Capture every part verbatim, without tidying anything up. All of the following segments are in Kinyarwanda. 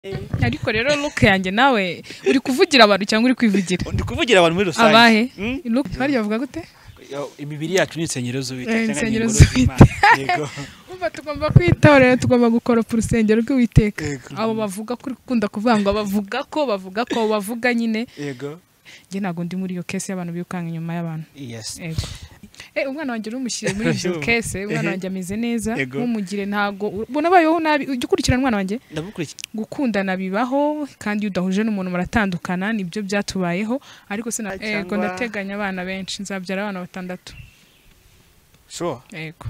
ariko rero look yanjye nawe uri kuvugira abantu cyangwa uri kwivugira? Ndi kuvugira abantu muri rusange. Abahe? Look bari bavuga gute? Imibiri yacu ni insengero z'Uwiteka. Insengero z'Uwiteka. Yego. Umva tugomba kwitorera, tugomba gukora ku rusengero rw'Uwiteka. Abo bavuga kuri kunda kuvuga ngo bavuga ko bavuga ko bavuga nyine. Yego. Nge nago ndi muri iyo case y'abantu bikanga inyuma y'abantu. Yes. Yego. Eh umwana wanje umushyire muri iyo case, umwana wanje ameze neza, nkumugire ntago bona bayeho nabi ujye ukurikirana umwana wanje. Ndabukurikira. Gukundana bibaho kandi udahuje n'umuntu muratandukana nibyo byatubayeho, ariko sina yego ndateganya abana benshi, nzabyara abana batandatu. Sure. Yego.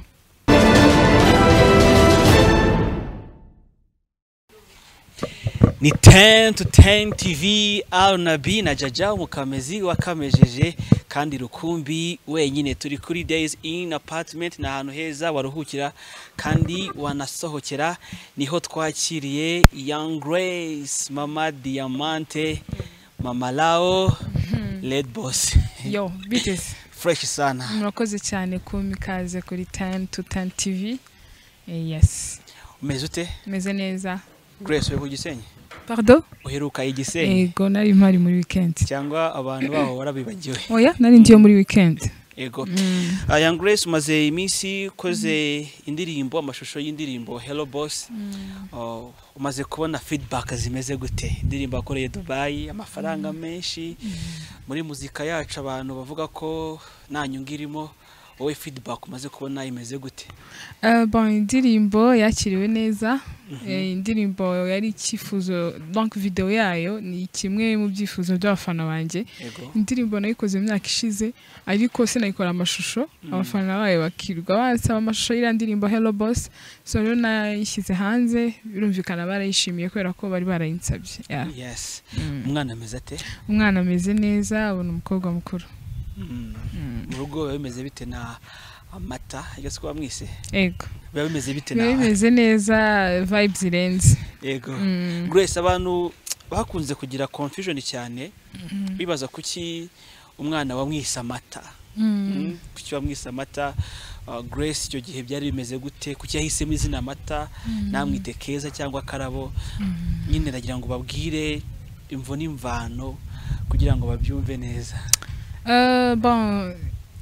Ni ten to ten T V Arnabi na Jaja umukamezi wakamejeje kandi rukumbi wenyine turi kuri Days in Apartment na hano heza waruhukira kandi wanasohokera, niho twakiriye Young Grace, Mama Diamante, Mama Lao, Lead Boss. Yo, bitches. Fresh sana. Murakoze cyane kumikaze kuri ten to ten T V. Eh, yes. Umeze ute? Meze neza. Grace wewe Gisenyi? Pardon? Uheruka igisenyi? Yego nari mpari muri weekend. Cyangwa abantu baho warabibagiwe? Oya nari ndiyo muri weekend. Yego. Mm. Uh, Young Grace umaze iminsi koze mm. indirimbo, amashusho y'indirimbo Hello Boss. Mm. Uh, umaze kubona feedback zimeze gute? Indirimbo akoreye Dubai, amafaranga mm. menshi. Mm. Muri muzika yacu abantu bavuga ko nta nyungirimo, wowe feedback umaze kubona imeze gute? Uh, bon indirimbo yakiriwe neza. Mm -hmm. eh, indirimbo yari ikifuzo, donc video yayo ni kimwe mu byifuzo by'abafana banje. Indirimbo nayikoze mu myaka ishize ariko sinayikora amashusho. Mm. Abafana bayo bakirwa basaba amashusho y'ira ndirimbo Hello Boss, so rero nayishyize hanze birumvikana barayishimiye kubera ko bari barayinsabye. Yeah. Yes. Mm. Umwana ameze ate? Umwana ameze neza, abona umukobwa mukuru. Mm. Mm. Mu rugo bimeze bite na amata yose kwa mwise? Yego. Biba bimeze bite na? Bimeze neza, vibes irenze. Yego. Mm. Grace abantu bakunze kugira confusion cyane. Mm. Bibaza kuki umwana wa mwise amata. Mm. Mm. Kuki wa mwise amata? Uh, Grace icyo gihe byari bimeze gute? Kuki yahisemo izina amata? Mm. Namwite Keza cyangwa Karabo? Mm. Nyine nagira ngo babwire imvo n'imvano kugira ngo babyumve neza. Uh, bon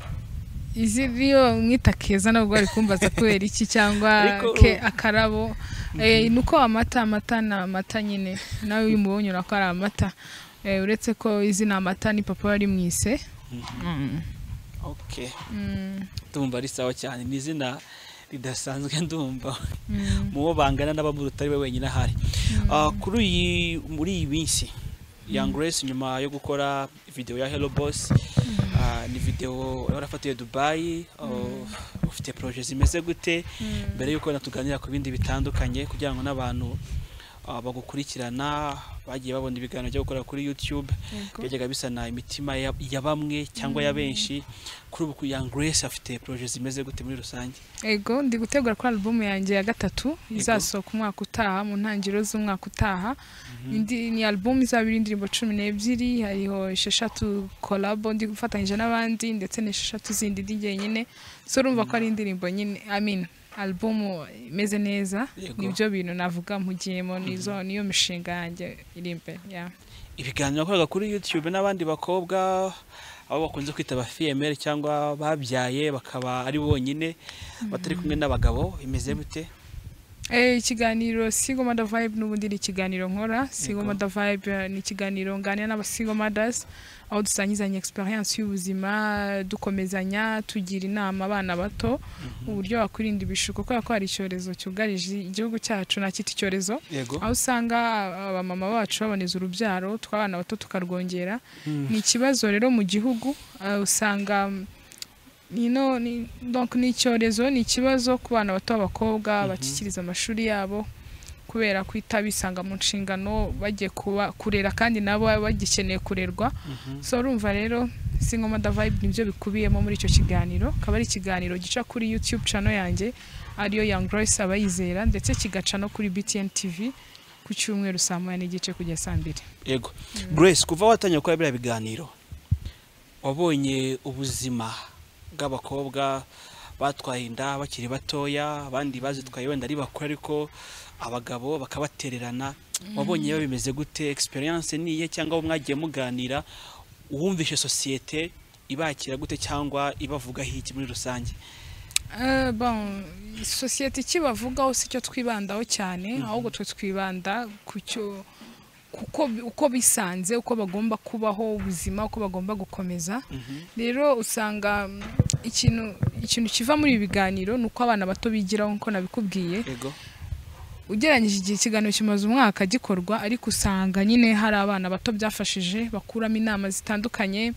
iziriyo mwita Keza nabwo ari kumbaza kubera iki cyangwa ke Akarabo. Mm -hmm. Eh nuko amata amata na amata nyine nawe uyu mubonye urako ari amata. Eh uretse ko izina amata ni papa wari mwise. Mm -hmm. Mm. Okay. Mm. Tumva ari sawa cyane, ni izina ridasanzwe ndumva. Mm. Mubo bangana n'abamurutari we wenyine ahari. Mm. Uh, kuri iyi muri iyi minsi Young Grace nyuma yo gukora video ya Hello Boss, uh, ni video yarafatiye Dubai, uh, ufite project zimeze gute? Mbere yuko natuganira ku bindi bitandukanye kugira ngo n'abantu uh, bagukurikirana bagiye babona ibiganiro byo gukora kuri YouTube byajyaga bisana imitima ya, ya bamwe cyangwa ya benshi. Kuri ubu Young Grace afite project zimeze gute muri rusange? Ego ndi gutegura kwa album yanjye ya gatatu izasohoka umwaka utaha mu ntangiriro z'umwaka utaha. Mm -hmm. Indi ni album izabiri indirimbo cumi n'ebyiri, hariho esheshatu collab ndi gufatanyije n'abandi ndetse n'esheshatu zindi ndi jyenyine. So urumva ko ari indirimbo nyine I mean album imeze neza. Nibyo bintu navuga mpugiyemo nizo niyo mishinga yanjye iri imbere. Yeah. Ibiganiro akoraga kuri YouTube n'abandi bakobwa abo bakunze kwita ba female cyangwa babyaye bakaba ari bonyine batari kumwe n'abagabo, imeze bute? Eh ikiganiro Single Mother Vibe n'ubundi ni ikiganiro nkora. Single Mother Vibe ni ikiganiro nganira n'aba single mothers aho dusangizanya experience y'ubuzima, dukomezanya tugira inama abana bato uburyo mm -hmm. bakwirinda ibishuko kubera ko hari icyorezo cyugarije igihugu cyacu na kiti cyorezo. Aho usanga abamama bacu baboneza urubyaro tw'abana bato tukarwongera. Mm. Ni ikibazo rero mu gihugu, uh, usanga you know ni donc ni cyorezo ni ikibazo ku bana bato b'abakobwa. Mm -hmm. bakikiriza amashuri yabo kubera kwita bisanga mu nshingano bagiye kuba kurera kandi nabo bagikeneye kurerwa. Mm -hmm. So urumva rero Single Mother Vibe nibyo bikubiyemo muri icyo kiganiro. Kaba ari ikiganiro gica kuri YouTube channel yanjye ariyo Young Grace abayizera, ndetse kigaca no kuri B T N T V ku cyumweru saa moya n'igice kujya saa mbiri. Yego. Mm. Grace kuva watanya gukora biriya biganiro wabonye ubuzima bw'abakobwa batwaye inda bakiri batoya, abandi bazitwaye wenda ari bakuru ariko abagabo bakabatererana. Wabonye bimeze gute? Experience niye cyangwa mwagiye muganira uwumvishe societe ibakira gute cyangwa ibavuga hiki muri rusange? Uh, bon, societe kibavugaho si cyo twibandaho cyane, mm -hmm. ahubwo twe twibanda kucyo kuko uko bisanze, uko bagomba kubaho ubuzima, uko bagomba gukomeza. Rero mm -hmm. usanga ikintu ikintu kiva muri ibiganiro nuko abana bato bigiraho nko nabikubwiye. Yego. Ugeranyije igihe ikiganiro kimaze umwaka gikorwa, ariko usanga nyine hari abana bato byafashije bakuramo inama zitandukanye.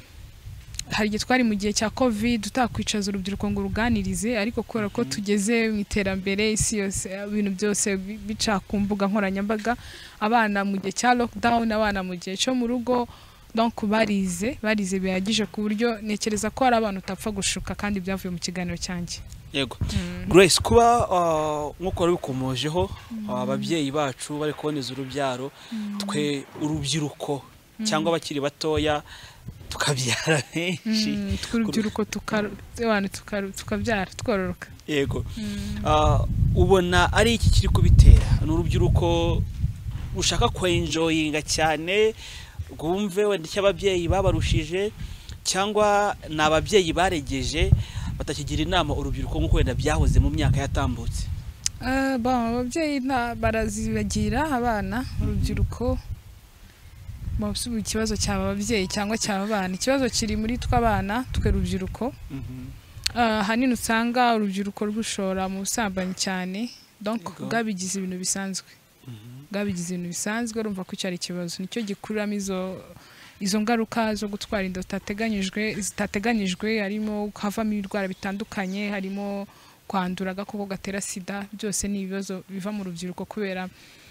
Hari igihe twari mu gihe cya covid tutakwicaza urubyiruko ngo ruganirize, ariko kubera ko tugeze mu iterambere isi yose ibintu byose bica ku mbuga nkoranyambaga, abana mu gihe cya lockdown, abana mu gihe cyo mu rugo, donc barize barize bihagije ku buryo nekereza ko hari abantu utapfa gushuka kandi byavuye mu kiganiro cyanjye. Yego. mm. Grace, kuba nkuko uh, bikomojeho mm. ababyeyi bacu bari kuboneza urubyaro, mm. twe urubyiruko mm. cyangwa bakiri batoya tukabyara benshi, mm, twurubyiruko tukabana tukabyara twororoka. Yego. mm. uh, ubona ari iki kiri kubitera? N'urubyiruko ushaka ko enjoyinga cyane rwumve wenda cy'ababyeyi babarushije, cyangwa n'ababyeyi baregeje batakigira inama urubyiruko nkuko wenda byahoze mu myaka yatambutse? uh, bon ababyeyi barazibagira abana, urubyiruko Mabsubu ikibazo cy'aba babyeyi cyangwa cy'aba bana, ikibazo kiri muri tw'abana twe rubyiruko. mm -hmm. uh, hanini usanga urubyiruko rwushora mu busambanyi cyane, donc gabigize ibintu bisanzwe. mm -hmm. gabigize ibintu bisanzwe, urumva ko cyari ikibazo nicyo gikuramo izo izo ngaruka zo gutwara inda zitateganyijwe zitateganyijwe harimo havamo ibirwara bitandukanye, harimo kwandura agakoko gatera sida. Byose ni ibibazo biva mu rubyiruko kubera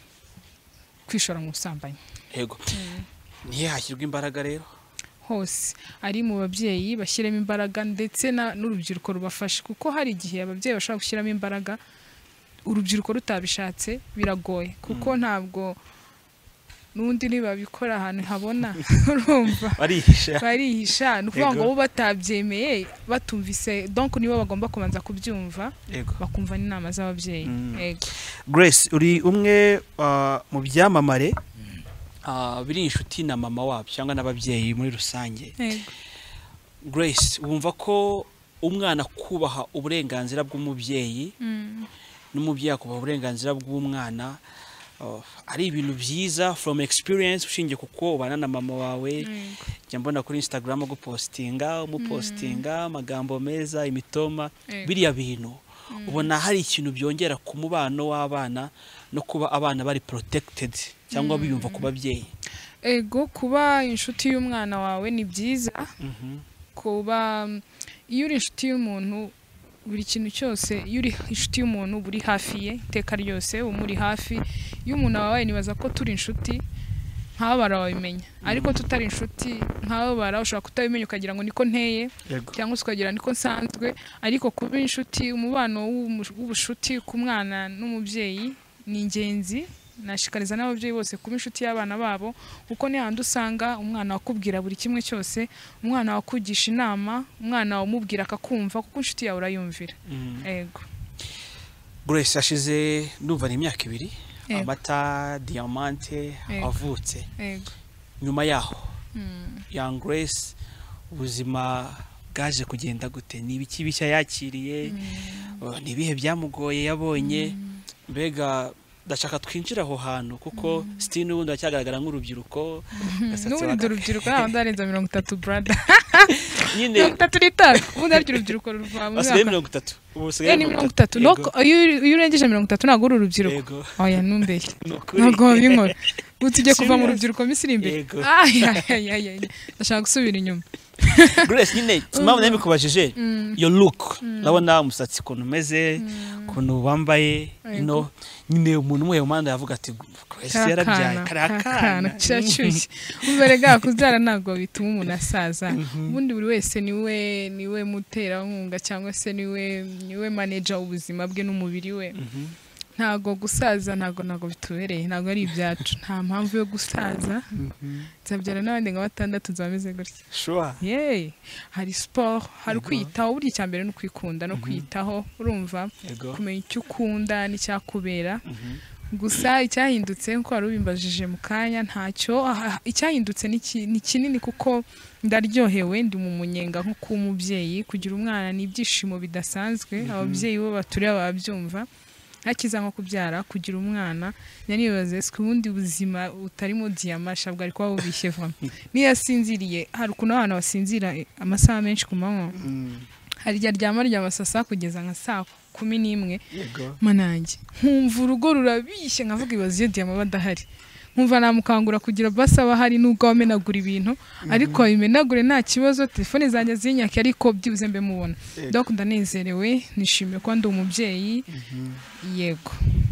kwishora mu busambanyi. Yego. mm. Nihe hashyirwa imbaraga rero? Hose ari mu babyeyi bashyiremo imbaraga ndetse n'urubyiruko rubafasha, kuko hari igihe ababyeyi bashaka gushyiramo imbaraga urubyiruko rutabishatse biragoye, kuko mm. ntabwo nundi nibabikora ahantu habona urumva barihisha barihisha nukuvuga ngo bo batabyemeye batumvise, donc nibo bagomba kubanza kubyumva bakumva n'inama z'ababyeyi. mm. Yego. Grace, uri umwe uh, mu byamamare Uh, biri inshuti na mama wabo cyangwa n'ababyeyi muri rusange. Yego. Grace, wumva ko umwana kubaha uburenganzira bw'umubyeyi mm. n'umubyeyi akubaha uburenganzira bw'umwana uh, ari ibintu byiza from experience ushingiye kuko ubana na mama wawe? Njya mbona kuri Instagram gupostinga umupostinga amagambo mm. meza, imitoma. Yego. Biriya bintu mm. ubona hari ikintu byongera ku mubano w'abana no kuba abana bari protected cyangwa mm. biyumva ku babyeyi? Ego, kuba inshuti y'umwana wawe ni byiza. mm -hmm. kuba iyo uri inshuti y'umuntu buri kintu cyose, iyo uri inshuti y'umuntu buri hafi ye iteka ryose, umuri hafi. Iyo umuntu wawe nibaza ko turi inshuti nkaho barawimenya, ariko tutari inshuti nkaho bara ushaka kutabimenya ukagira ngo niko nteye cyangwa ukagira niko nsanzwe. Ariko kuba inshuti, umubano w'ubushuti ku mwana n'umubyeyi ni ingenzi. Nashikariza n'ababyeyi bose kuba inshuti y'abana babo, kuko ni handi usanga umwana wakubwira buri kimwe cyose, umwana wakugisha inama, umwana wamubwira akakumva, kuko inshuti yawe urayumvira. Yego. Grace, ashize ndumva ni imyaka ibiri amata Diamante avutse. Yego. Nyuma yaho mm. Young Grace ubuzima bwaje kugenda gute? Ni ibiki bishya yakiriye? mm. Ni ibihe byamugoye yabonye? mm. Mbega ndashaka twinjira aho hantu kuko mm. still n'ubundi acyagaragara nk'urubyiruko. N'ubundi urubyiruko naho ndarenza mirongo itatu brother. Nyine mirongo itatu n'itanu ubundi ari urubyiruko ruva mu mwaka mirongo itatu. Ubu sigaye mirongo itatu. No, iyo urengeje mirongo itatu ntabwo uri urubyiruko. Oya numbeshye. Ntabwo binkora. Utujye kuva mu rubyiruko misiri imbere. Ay ay ay. Ndashaka gusubira inyuma. Grace, nyine mpamvu nari kubajije your look, urabona umusatsi ukuntu umeze, ukuntu wambaye, no nyine umuntu umwe umanda yavuga ati Grace yarabyaye karakana cyashyushye. Uberega kuzara ntabwo bituma umuntu asaza. Ubundi buri wese niwe niwe mutera nkunga cyangwa se niwe niwe manager ubuzima bwe n'umubiri we. ntago gusaza ntago ntago bitubereye ntago ari ibyacu nta mpamvu yo gusaza nzabyara n'abandi nka batandatu nzameze gutya sure yey hari sport hari kwitaho buri cyambere no kwikunda no kwitaho urumva kumenya icyo ukunda n'icyakubera gusa icyahindutse nko wari ubimbajije mu kanya ntacyo icyahindutse ni kinini kuko ndaryohewe ndi mu munyenga nko ku mubyeyi kugira umwana n'ibyishimo bidasanzwe ababyeyi bo baturiye ababyumva hakiza nko kubyara kugira umwana nyanibaze se ubundi buzima utarimo diamasha bwari kwa bubishye vama niyo yasinziriye hari ukuntu abana basinzira amasaha menshi ku manywa hari rya ryama ry'amasasa kugeza nka saa kumi n'imwe manange nkumva urugo rurabishye nkavuga ibibazo iyo diama badahari nkumva namukangura kugira basa bahari nubwo wamenagura ibintu ariko bimenagure nta kibazo telefone zanjye zinyake ariko byibuze mbe mubona donc ndanezerewe nishimiye ko ndi umubyeyi yego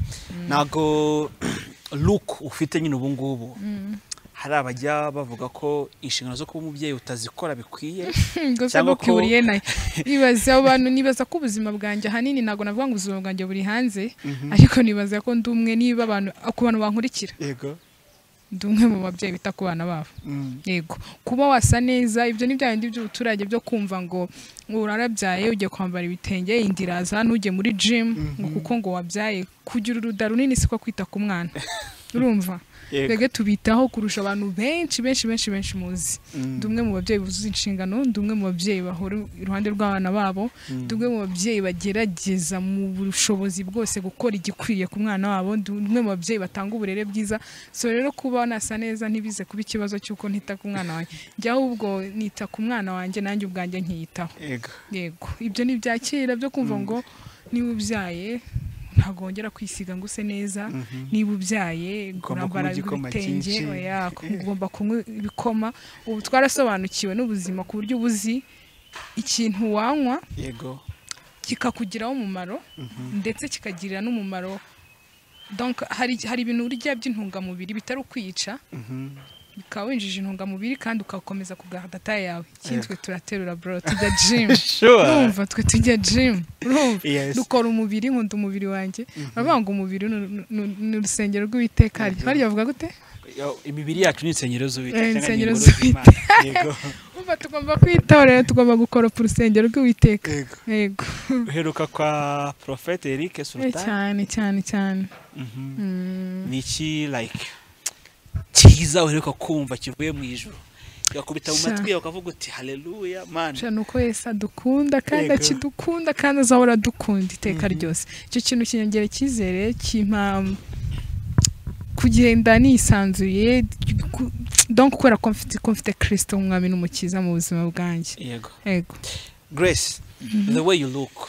nago look ufite nyine ubu ngubu hari abajya bavuga ko inshingano zo kuba umubyeyi utazikora bikwiye cyangwa ko uriye nayo nibaza abantu nibaza ko ubuzima bwanjye hanini nago navuga ngo ubuzima bwanjye buri hanze ariko nibaza ko ndumwe niba abantu ku bantu bankurikira yego ndumwe mu babyeyi bita ku bana babo yego kuba wasa neza ibyo ni byandi by'ubuturage byo kumva ngo urarabyaye ugiye kwambara ibitenge indiraza ntujye muri gym ngo kuko ngo wabyaye kugira uruda runini siko kwita ku mwana urumva twebwe tubitaho kurusha abantu benshi benshi benshi benshi muzi ndumwe mu babyeyi buzuza inshingano ndumwe mu babyeyi bahora iruhande rw'abana babo ndumwe mu babyeyi bagerageza mu bushobozi bwose gukora igikwiye ku mwana wabo ndumwe mu babyeyi batanga uburere bwiza so rero kuba nasa neza ntibize kuba ikibazo cy'uko ntita ku mwana wanjye njya ahubwo nita ku mwana wanjye nanjye ubwanjye nkiyitaho yego ibyo ni ibyakira byo kumva ngo niba ubyaye ntago wongera kwisiga ngo use neza niba ubyaye kurambara ibitenge oya ugomba kunywa ibikoma ubu twarasobanukiwe n'ubuzima ku buryo ubuzi ikintu wanywa yego kikakugiraho umumaro ndetse kikagirira n'umumaro donc hari hari ibintu urya by'intungamubiri bitari ukwica bikaba winjije intungamubiri kandi ukakomeza kugarada taye yawe kintwe turaterura bro tujya gym urumva twe tujya gym urumva dukora umubiri nkunda umubiri wanjye babanga umubiri n'urusengero rw'Uwiteka bari bavuga gute imibiri yacu ni insengero z'Uwiteka insengero z'Uwiteka yego umva tugomba kwitaho rero tugomba gukora ku rusengero rw'Uwiteka yego uheruka kwa Prophet Eric Sultan cyane cyane cyane niki like cyiza uheruka kumva kivuye mu ijuru yakubita mu matwi yawe ukavuga uti haleluya man cyane uko Yesu adukunda kandi akidukunda kandi azahora dukunda iteka ryose icyo kintu kinyongera icyizere kimpa kugenda nisanzuye donc ukora confite Kristo umwami n'umukiza mu buzima bwanjye yego yego Grace the way you look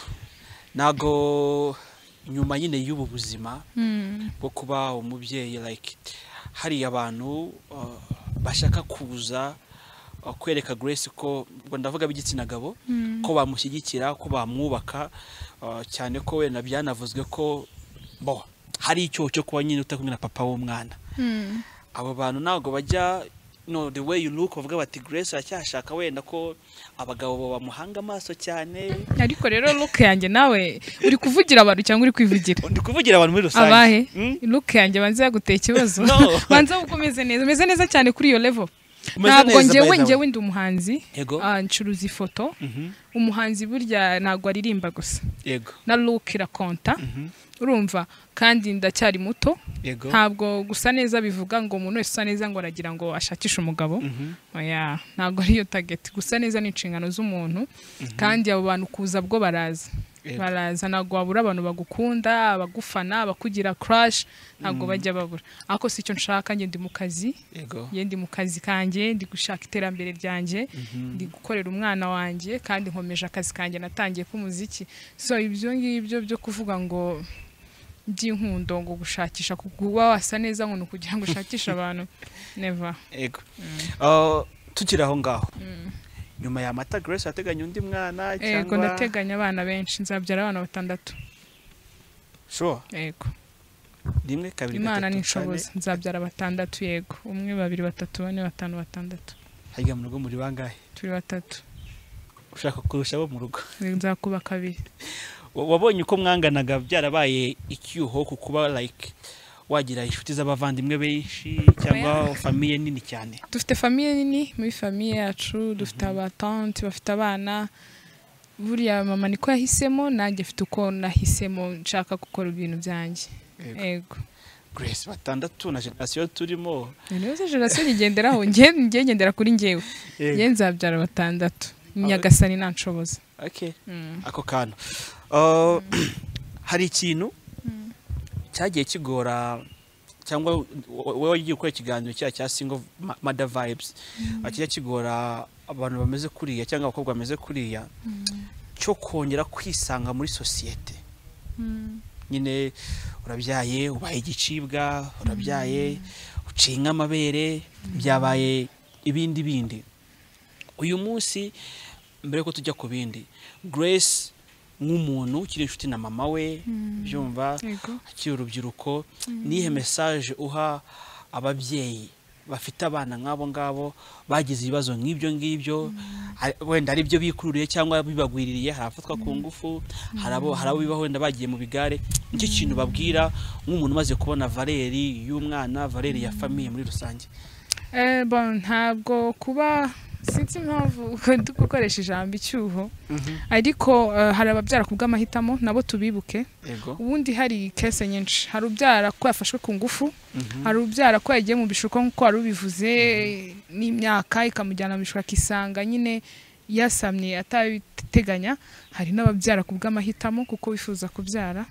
nago nyuma nyine y'ubu buzima bwo kuba umubyeyi like hari abantu bashaka kuza kwereka Grace ko ngo ndavuga b'igitsina gabo ko bamushyigikira ko bamwubaka cyane ko we nabyanavuzwe ko bo hari icyo cyo kuba nyine utakumwe na papa w'umwana abo bantu nago bajya no the way you look bavuga bati Grace acyashaka wenda ko abagabo bamuhanga amaso cyane ariko rero look yanjye nawe uri kuvugira abantu cyangwa uri kwivugira ndi kuvugira abantu muri rusange abahe look yanjye banze yaguteye ikibazo banze ukomeze neza umeze neza cyane kuri iyo level ntabwo njyewe njyewe ndi umuhanzi ncuruza ifoto umuhanzi burya ntabwo aririmba gusa yego na look irakonta urumva kandi ndacyari muto ntabwo gusa neza bivuga ngo umuntu wese usa neza ngo aragira ngo ashakishe umugabo oya ntabwo ariyo target gusa neza ni inshingano z'umuntu kandi abo bantu kuza bwo baraza baraza ntabwo wabura abantu bagukunda abagufana abakugira crush ntabwo bajya babura ako si cyo nshaka nge ndi mu kazi ye ndi mu kazi kanjye ndi gushaka iterambere ryanjye ndi gukorera umwana wanjye kandi nkomeje akazi kanjye natangiye k'umuziki so ibyo ngibyo byo kuvuga ngo by'inkundo ngo gushakisha kuba wasa neza ngo kugira ngo ushakishe abantu never yego uh tukiri aho ngaho nyuma ya mata Grace ateganya undi mwana cyangwa yego ndateganya abana benshi nzabyara abana batandatu sure yego rimwe kabiri Imana nishoboza nzabyara batandatu yego umwe babiri batatu bane batanu batandatu hajya mu rugo muri bangahe turi batatu ushaka kurusha abo mu rugo nzakuba kabiri wabonye uko mwanganaga byarabaye icyuho ku kuba like wagira inshuti z'abavandimwe benshi cyangwa famiye nini cyane? Dufite famiye nini muri famiye yacu, dufite abatante bafite abana. Buriya mama niko yahisemo, nanjye mfite uko nahisemo nshaka gukora ibintu byanjye. Yego. Grace, batandatu na generation turimo. Niyo generation igenderaho, nge ngendera kuri ngewe. Nge nzabyara batandatu. Nyagasani nanshoboza. Okay. Ako kantu. Uh, hari ikintu cyagiye kigora cyangwa wowe wagiye gukora ikiganiro cya cya Single Mother Vibes, akijya kigora abantu bameze kuriya cyangwa abakobwa bameze kuriya cyo kongera kwisanga muri societe. Nyine urabyaye ubaye igicibwa, urabyaye ucinga amabere, byabaye ibindi bindi. Uyu munsi mbere ko tujya ku bindi, Grace nk'umuntu ukiri inshuti na mama we, byumva akiri urubyiruko, nihe message uha ababyeyi bafite abana nk'abo ngabo bagize ibibazo nk'ibyo ngibyo, wenda ari byo bikururiye cyangwa bibagwiririye, harafatwa ku ngufu, harabo harabo bibaho wenda bagiye mu bigare, nicyo kintu babwira nk'umuntu maze kubona Valeri y'umwana, Valeri ya famille muri rusange? Eh bon, ntabwo kuba sinzi impamvu dukoresha ijambo icyuho, ariko hari ababyara ku bw'amahitamo nabo tubibuke. Ubundi hari case nyinshi, hari ubyara ko yafashwe ku ngufu, hari ubyara ko yagiye mu bishuko nk'uko wari ubivuze n'imyaka ikamujyana mu bishuko akisanga nyine yasamye atabiteganya, hari n'ababyara ku bw'amahitamo kuko bifuza kubyara.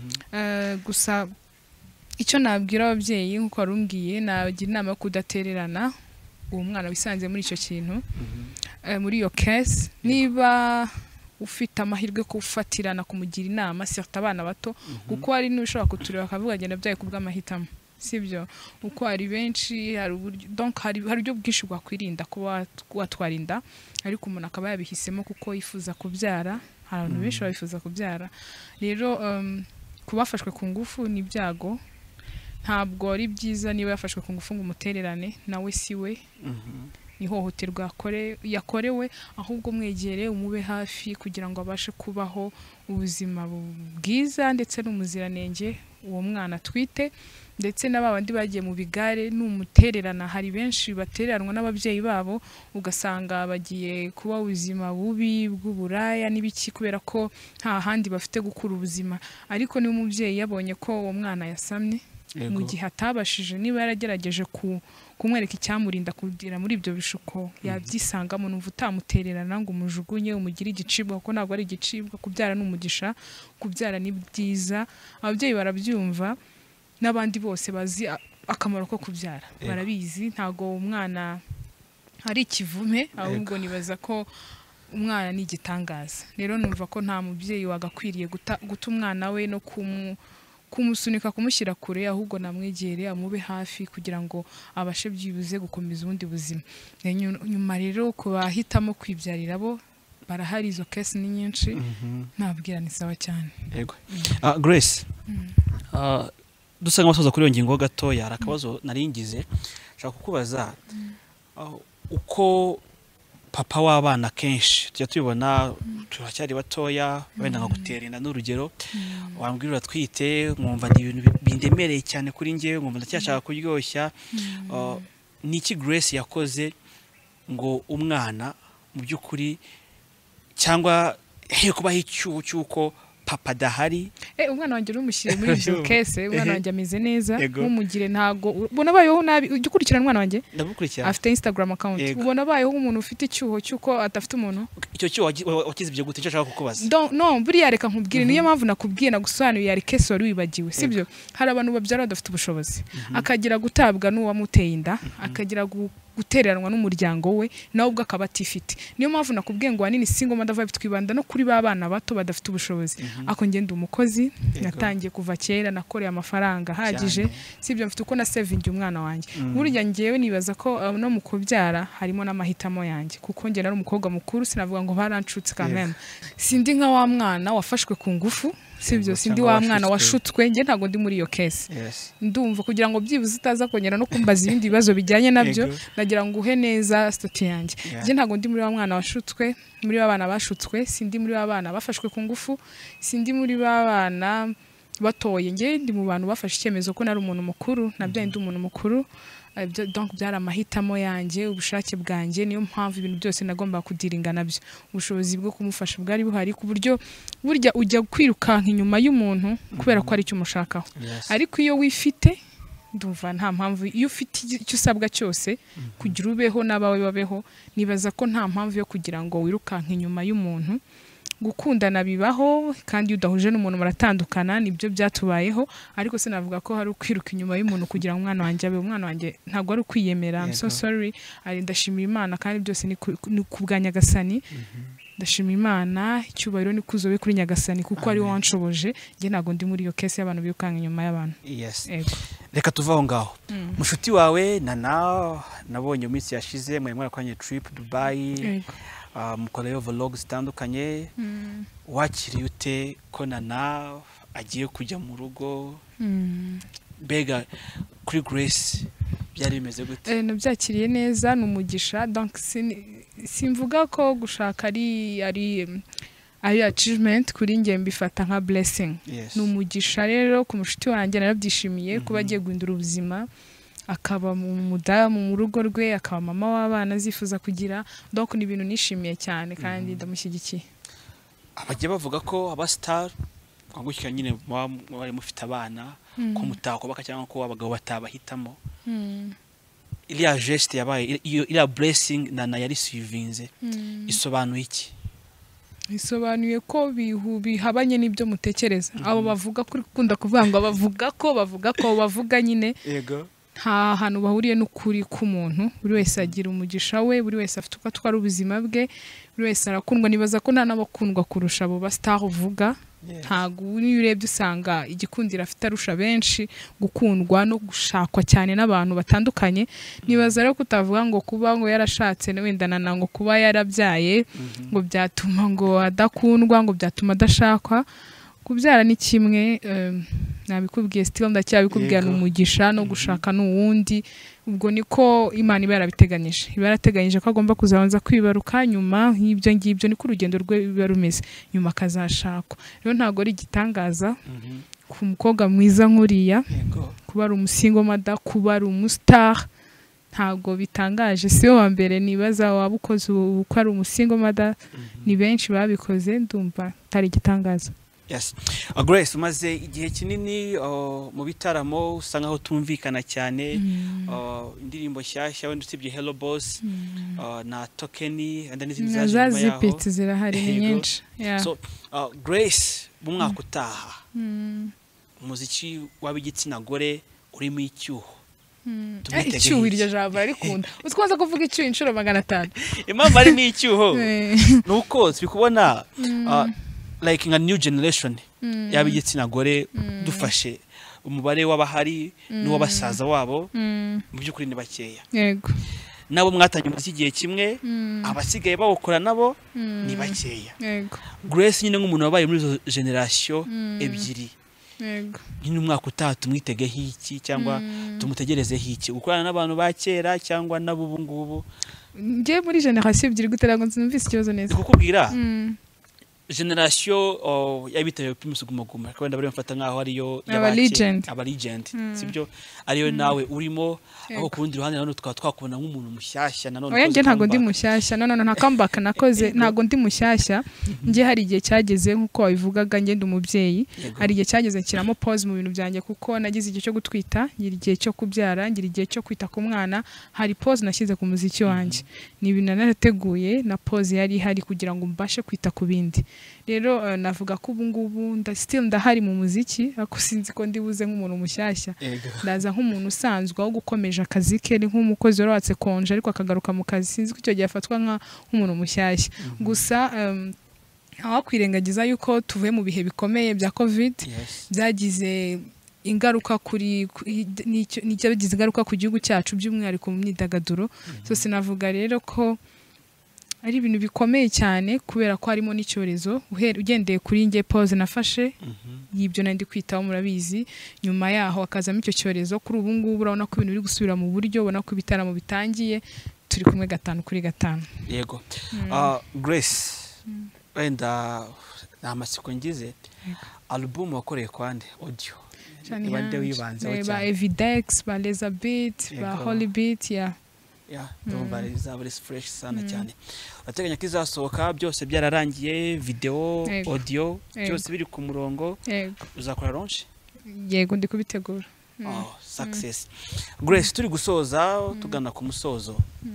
Gusa icyo nabwira ababyeyi nk'uko warumbwiye, nagira inama yo kudatererana uwo mwana wisanze muri icyo kintu. Muri iyo case niba ufite amahirwe kufatirana kumugira inama, certes abana bato kuko hari n'ushobora kutureba akavuga agenda byaye ku bw'amahitamo, sibyo? Uko hari benshi, hari uburyo, donc hari hari byo bwinshi bwakwirinda kuba watwarinda, ariko umuntu akaba yabihisemo kuko yifuza kubyara. Hari abantu benshi babifuza kubyara. Rero kubafashwe ku ngufu ni byago, ntabwo ari byiza niba yafashwe ku ngufu ngo umutererane, nawe siwe ni hohoterwa yakorewe, ahubwo mwegere umube hafi kugira ngo abashe kubaho ubuzima bwiza ndetse n'umuziranenge uwo mwana twite. Ndetse n'abandi bagiye mu bigare n'umutererana, hari benshi batereranwa n'ababyeyi babo ugasanga bagiye kuba ubuzima bubi bw'uburaya n'ibiki kubera ko nta handi bafite gukura ubuzima. Ariko niba umubyeyi yabonye ko uwo mwana yasamye mu gihe atabashije, niba yaragerageje ku kumwereka icyamurinda kugira muri ibyo bishuko, yabyisangamo, numva utamutererana ngo umujugunye umugire igicibwa, kuko ntabwo ari igicibwa. Kubyara n'umugisha, kubyara ni byiza, ababyeyi barabyumva, n'abandi bose bazi akamaro ko kubyara barabizi. Ntago umwana ari ikivume, ahubwo nibaza ko umwana ni igitangaza. Rero numva ko nta mubyeyi wagakwiriye guta umwana we no kumu kumusunika kumushyira kure, ahubwo namwegere amube hafi kugira ngo abashe byibuze gukomeza ubundi buzima. Nyuma rero ko bahitamo kwibyarira bo barahari, izo case ni nyinshi, nabwira ni sawa cyane. Yego. Ah Grace, ah dusanga basoza kuri iyo ngingo gatoya, hari akabazo naringize nshaka kukubaza. Uko papa w'abana kenshi tujya tubibona turacyari batoya, wenda nkaguterera n'urugero, wambwira uratwite mwumva ni ibintu bindemereye cyane kuri njyewe, mwumva ndacyashaka kuryoshya. Niki Grace yakoze ngo umwana mu by'ukuri cyangwa he kubaho icyuho cy'uko papa dahari? Eh umwana wanjye rumushyire muri izo case, umwana wanjye ameze neza, umugire ntago ubona bayeho nabi. Ugikurikirana umwana wanjye? Ndabukurikirana. Afite Instagram account. Ubona bayeho umuntu ufite icyuho cyuko atafite umuntu? Icyo cyuho wakize ibyo gute? Icyo nshaka kukubaza. Donc no, buriya reka nkubwire, niyo mpamvu nakubwiye nagusobanuriye yari case wari wibagiwe, sibyo? Hari abantu babyara badafite ubushobozi, akagira gutabwa n'uwamuteye inda, akagira gutereranwa n'umuryango we, nawe ubwo akaba atifite. Niyo mpamvu nakubwiye ngo wanini Single Mother Vibe twibanda no kuri babana bato badafite ubushobozi. Ako ngende umukozi, natangiye kuva kera, nakoreye amafaranga hagije, sibyo? Mfite uko na saving umwana wanjye. Burya ngewe nibaza ko no mu kubyara harimo n'amahitamo yanjye, kuko ngena ari umukobwa mukuru, sinavuga ngo baranshutse quand même. Sindi nka wa mwana wafashwe ku ngufu, sibyo sindi wa mwana washutswe nge ntago ndi muri iyo case ndumva kugira ngo byibuze utaza kongera no kumbaza ibindi bibazo bijyanye nabyo nagira ngo uhe neza statut yanjye nge ntago ndi muri wa mwana washutswe muri ba bana bashutswe sindi muri ba bana bafashwe ku ngufu sindi muri ba bana batoye nge ndi mu bantu bafashe icyemezo ko nari umuntu mukuru nabyo ndi umuntu mukuru donc byara amahitamo yanjye ubushake bwanjye niyo mpamvu ibintu byose nagomba kudiringa nabyo ubushobozi bwo kumufasha bwari buhari ku buryo burya ujya kwirukanka inyuma y'umuntu kubera ko ari cyo umushakaho ariko iyo wifite ndumva nta mpamvu iyo ufite icyo usabwa cyose kugira ubeho n'abawe babeho nibaza ko nta mpamvu yo kugira ngo wirukanka inyuma y'umuntu gukundana bibaho kandi udahuje n'umuntu muratandukana nibyo byatubayeho ariko sinavuga ko hari ukwiruka inyuma y'umuntu kugira ngo umwana wanjye abe umwana wanjye ntago ari kwiyemera I'm so sorry ari ndashimira Imana kandi byose ni kubwa Nyagasani ndashimira Imana icyubahiro ni kuzobe kuri Nyagasani kuko ari wanshoboje nge ntago ndi muri iyo case y'abantu birukanka inyuma y'abantu yes reka tuvaho ngaho mushuti wawe Nana nabonye mu minsi yashize mwe mwarakwanye trip Dubai mukoreyo vlog zitandukanye wakiriye ute ko Nana agiye kujya mu rugo bega kuri Grace byari bimeze gute eh nabyakiriye neza numugisha donc simvuga ko gushaka ari ari ari achievement kuri nge mbifata nka blessing numugisha rero ku mushuti wanjye narabyishimiye kuba agiye guhindura ubuzima akaba mu mudamu mu rugo rwe akaba mama w'abana zifuza kugira donc ni ibintu nishimiye cyane kandi ndamushyigikiye abajye bavuga ko aba star kwangukira nyine bari mufite abana ko mutako baka cyangwa ko abagabo batabahitamo iliya geste yabaye iliya blessing Nana yari suivinze isobanuye iki isobanuye ko bihabanye n'ibyo mutekereza abo bavuga kuri kunda kuvuga ngo bavuga ko bavuga ko bavuga nyine yego nta hantu bahuriye n'ukuri k'umuntu buri wese agira umugisha we buri wese afite uko atwara ubuzima bwe buri wese arakundwa nibaza ko nta n'abakundwa kurusha abo ba star uvuga ntago niyo urebye usanga igikundira afite arusha benshi gukundwa no gushakwa cyane n'abantu batandukanye nibaza rero kutavuga ngo kuba ngo yarashatse wenda Nana ngo kuba yarabyaye ngo byatuma ngo adakundwa ngo byatuma adashakwa kubyara ni kimwe nabikubwiye still ndacyabikubwira n'umugisha no gushaka n'uwundi ubwo niko Imana iba yarabiteganyije iba yarateganyije ko agomba kuzabanza kwibaruka nyuma y'ibyo ngibyo niko urugendo rwe biba rumeze nyuma akazashakwa rero ntago ari igitangaza ku mukobwa mwiza nkuriya kuba ari umusingo mada kuba ari umustar ntago bitangaje siyo wa mbere nibaza wabukoze uko ari umusingo mada ni benshi babikoze ndumva tari igitangaza. Yes. Uh, Grace umaze igihe kinini uh, mu bitaramo usanga aho tumvikana cyane mm. uh, indirimbo shyashya wenda usibye Hello Boss mm. uh, na Tokeni and n'izindi zaje nyuma yaho zipiti zirahari nyinshi. Yeah. So uh, Grace mu mwaka utaha mm. umuziki w'abigitsina gore uri mu icyuho icyuho iryo jambo arikunda utwaza kuvuga icyuho inshuro magana atanu impamvu ari mu icyuho nuko tubikubona uh, like a new generation mm. yabigitsina gore mm. dufashe umubare w'abahari mm. n'uwabasaza wabo mm. mu byukuri ni bakeya yego nabo mwatanye mu gihe kimwe mm. abasigaye bawukora nabo mm. ni bakeya yego Grace nyine nk'umuntu wabaye muri zo generation mm. ebyiri yego nyine umwaka utaha tumwitege hiki cyangwa mm. tumutegereze hiki gukorana n'abantu bakera cyangwa nabo ubu ngubu ngiye muri generation ebyiri gutera ngo nzumvise ikibazo neza kukubwira mm. generation oh, yabitaye Primus Guma Guma kandi bari bafata nkaho ariyo aba legend aba legend mm. sibyo ariyo mm. nawe urimo aho kundi ruhande none twa twakubona nk'umuntu mushyashya nanone oya nge ntago ndi mushyashya none nta comeback nakoze ntago ndi mushyashya nge hari igihe cyageze nkuko wabivugaga nge ndi umubyeyi hari igihe cyageze nshyiramo pause mu bintu byanjye kuko nagize igihe cyo gutwita ngira igihe cyo kubyara ngira igihe cyo kwita ku mwana hari pause nashyize ku muziki wanjye ni ibintu narateguye na pause yari hari kugira ngo mbashe kwita ku bindi rero uh, navuga ko ubu ngubu nda still ndahari mu muziki ako sinzi ko ndibuze nk'umuntu mushyashya ndaza nk'umuntu usanzwe aho gukomeje akazi ke ni nk'umukozi waratse konje ariko akagaruka mu kazi sinzi ko icyo gihe afatwa nk'umuntu mushyashya mm -hmm. gusa um, aho kwirengagiza yuko tuvuye mu bihe bikomeye bya covid byagize ingaruka kuri nicyo bigize ingaruka ku gihugu cyacu by'umwihariko mu myidagaduro mm -hmm. so sinavuga rero ko ari ibintu bikomeye cyane kubera ko harimo n'icyorezo ugendeye kuri nge pause nafashe y'ibyo nandi kwitaho murabizi nyuma yaho akazamo icyo cyorezo kuri ubu ngubu urabona ko ibintu biri gusubira mu buryo ubona ko ibitaramo bitangiye turi kumwe gatanu kuri gatanu. Yego. uh, Grace wenda nta masiko ngize album wakoreye kwande audio bande wibanze ba Evidex ba Elizabeth ba Holybeat ya ya ndumva izaba ari fresh sana cyane. Ateganya ko izasohoka byose byararangiye video audio byose biri ku murongo uzakora launch. Yego ndi kubitegura. Oh success. Grace turi gusoza tugana ku musozo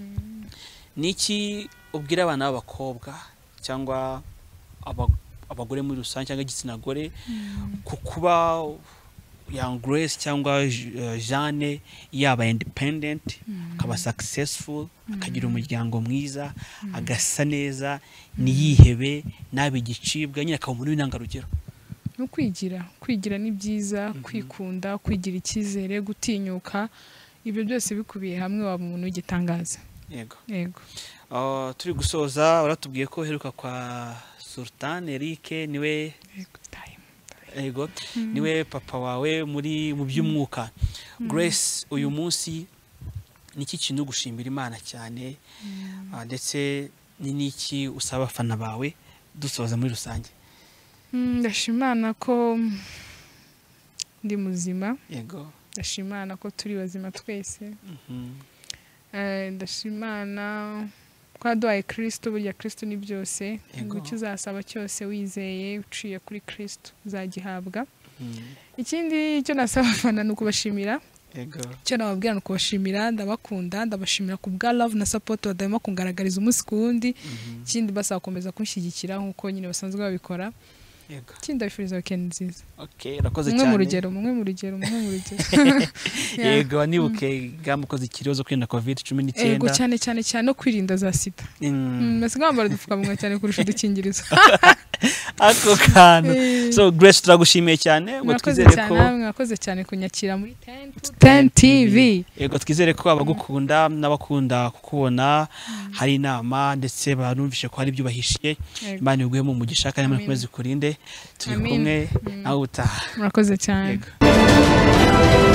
niki ubwira abana b'abakobwa cyangwa abagore muri rusange cyangwa igitsina gore kukuba Young Grace cyangwa uh, Jeanne yaba independent akaba mm. successful mm. akagira umuryango mwiza mm. agasa neza mm. niyihebe nabe gicibwa nyine akaba umuntu w'intangarugero? No kwigira kwigira ni byiza, mm -hmm. kwikunda, kwigira ikizere, gutinyuka, ibyo byose bikubiye hamwe waba umuntu w'igitangaza. Yego yego. Uh, turi gusoza uratubwiye ko heruka kwa Sultan Eric niwe Ego mm. niwe papa wawe muri mu by'umwuka. mm. Grace uyu munsi niki kintu gushimira Imana cyane mm. uh, ndetse ni niki usaba afana bawe dusoza muri rusange? Ndashimana mm, ko ndi muzima. Yego. Ndashimana ko turi bazima twese. mm -hmm. eh ndashimana kwa duaye Kristo, burya Kristo ni byose, gucyo uzasaba cyose wizeye uciye kuri Kristo uzagihabwa. mm. Ikindi cyo nasaba afana nuko bashimira. Yego. Cyo nababwira nuko bashimira, ndabakunda, ndabashimira ku bwa love na support badahema kungaragariza umunsi kundi. Ikindi basaba komeza kunshyigikira nkuko nyine basanzwe babikora. Yego. Ikindi ndabifuriza weekend nziza. Okay, rakoze cyane. Mwe mu rugero, mwe mu rugero, mwe mu rugero. Yego, nibuke gamukoze ikibazo kwirinda covid cumi n'icyenda. Yego, cyane cyane cyane no kwirinda za sida. Mm. Mbese ngambara dupfukamwe cyane kurusha dukingirizo. Ako kana. So Grace turagushimiye cyane ngo twizere ko mwakoze cyane kunyakira muri ten T V. Yego, twizere ko abagukunda n'abakunda kukubona hari inama ndetse barumvishe ko hari ibyo bahishiye. Imana iguhe mu mugisha kandi mukomeze kurinde. Turi kumwe nawe utaha. Murakoze cyane.